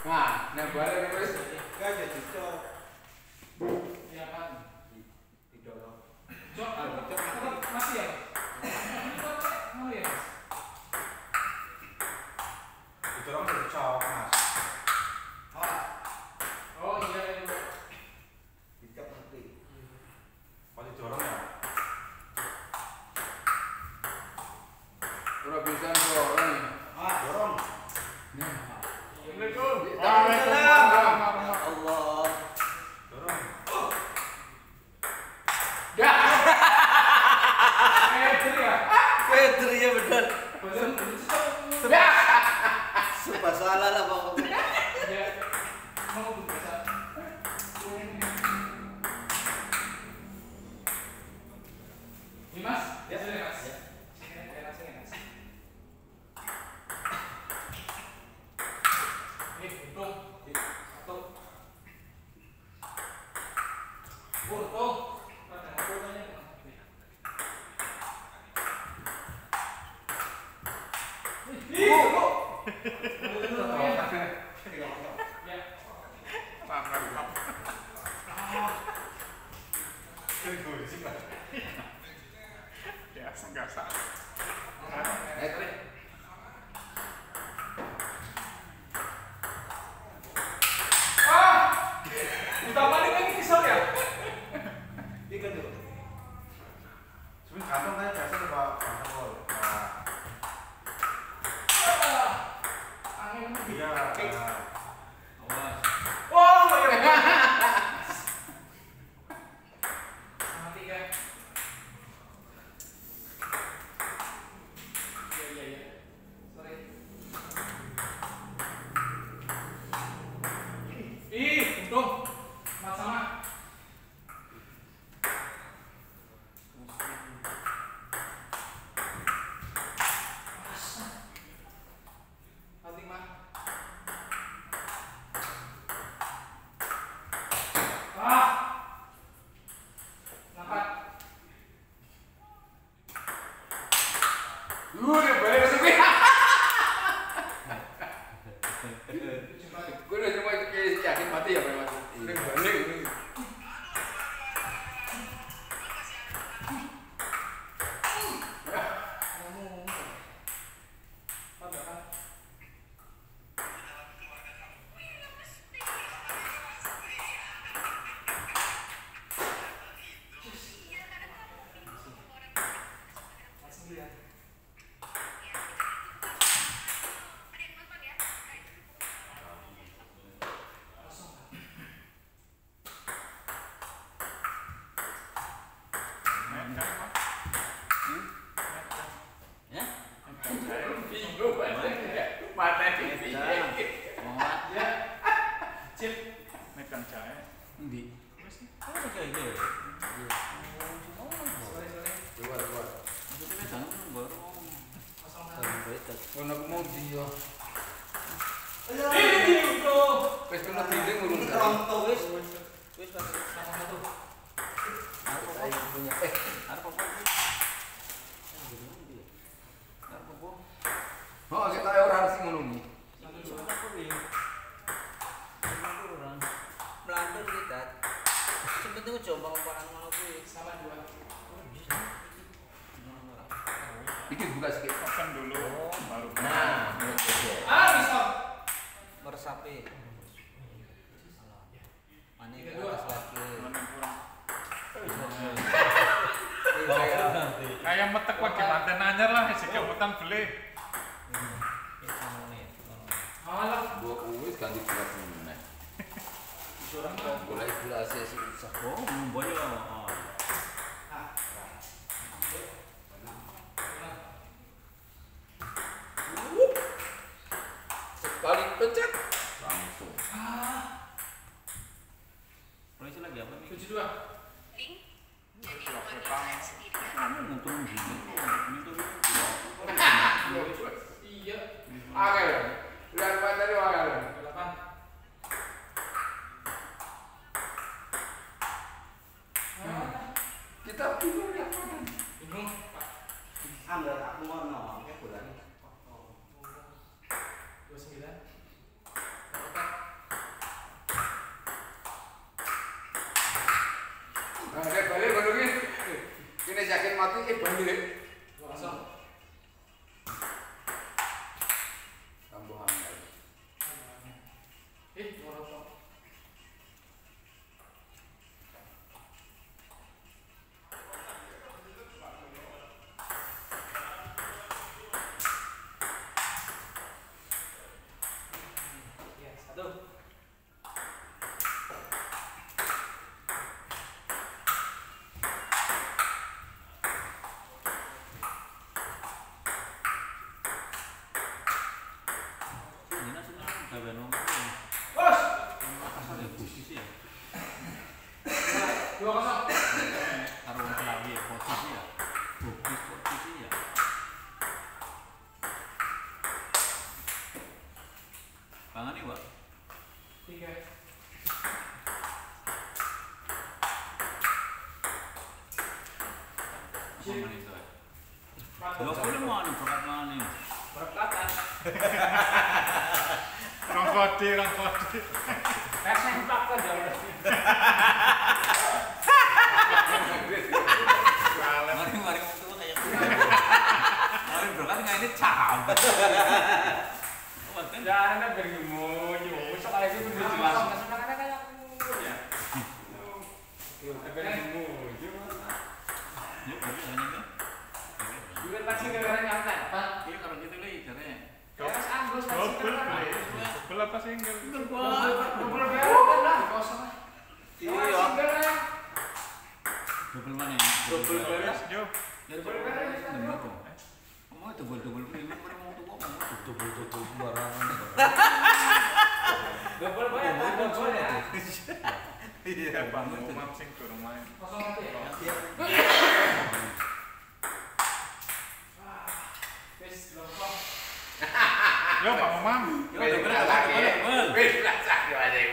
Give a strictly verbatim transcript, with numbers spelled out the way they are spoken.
Nah, nah bareng terus. Enggak jadi cok. Iya kan? Didorong. Cok, tetap mati ya? Mau ya? Didorong jadi cok mas. Oh iya itu. Dicok nanti. Kalau didorong ya. Ora bisa dorong. Ah dorong. Assalamualaikum. Waalaikumsalam. Ya Allah. Dorong. Dah. Eh, bener ya? Pedri ya benar. Bener, bener. Dah. Serba salah lah pokoknya. Ya, mau bisa. Ini mas, Ya. sini mas. Ya. Sini, enak, sini mas. Ini hitung. Satu. Hitung. Mana hitungannya? Ih, kok? Ya. Biasa nggak salah. Eh, Tri. Ah! Ditamparin lagi kisah ya? Ikan dulu. Sebenarnya kantong kan biasa coba kantong. Nah, Angin. iya. Nah. Oh, iya. Mati kan? Iya, iya, iya. Sorry. Ih, untung. Mas sama. Mati mah. Ah. Ngangkat. Udah balik ke sini. Gue udah cuma kayak yakin mati ya, Pak mati. Udah balik ini. Bingung banget. Mata ini. Ya. Cip. Mekan jahe. Endi? Wis sih. Oh, kayak gitu. Sorry, sorry. Keluar, keluar. Maksudnya jangan baru. Kosong. Kalau aku mau dia. Ih, untung. Wes kena dinding urun. Rontok wis. Wis, Mas. Sama satu. Saya punya. Eh, Arep apa? oh kita orang sing ngono iki. Satu, dua. Melantur kita. Sempet itu coba orang ngono kuwi. Sama dua. Iki buka sikit. Makan dulu baru. Nah, oke. Ah, bisa. Meresapi. Mane Tiga, ke dua. atas lagi. Mana kurang. Kayak Kayak metek wae manten anyar lah sing kemutan beli. Alah. Dua kuis ganti berat meneh. Orang mah. Golek gelas susah. oh, boyo. Sekali pencet langsung. Ah. Polisi lagi apa nih? Tujuh dua. Kamu nonton gini. Ini tuh. Iya. Oke. Lihat apa tadi wakal. Delapan. Kita bingung ya. Bingung. Pak. Ambil aku mau nongol ya bulan. Dua sembilan. Berapa? kan. Bos. Ada posisi ya. Dua kosong. Karo wong Selawi posisi ya. Bagus posisi ya. Pangane, Pak. Tiga. Apa menit itu? Dua puluh mana berkat mana? Berkatan. Orang kode, orang kode. Kayak sempak kan jalan. Mari-mari mau tuh kayak gitu. Mari berkat nggak ini cabut. Ya, anda bergumul, besok kayak gitu dijelaskan. Sebenarnya kayak aku ya. Bergumul, Yuk, bagi hanya kan. juga pasti gara-gara nyantai. Iya kalau gitu lah caranya. Terus Agus pasti Double gara-gara. play. Double apa single? Double barrel lah, kosong. Iya. Double mana ya? Double barrel. Wes, Jo. Ya double barrel itu bener kok. Kamu double double premium mana mau tuh kok kamu double double sembarangan. Double barrel, double ya. Iya, Bang. Umam sing turun main. Kosong aja ya. Wes, lompong. Yo, Pak Umam. Yo double double. Wis, lah sak yo.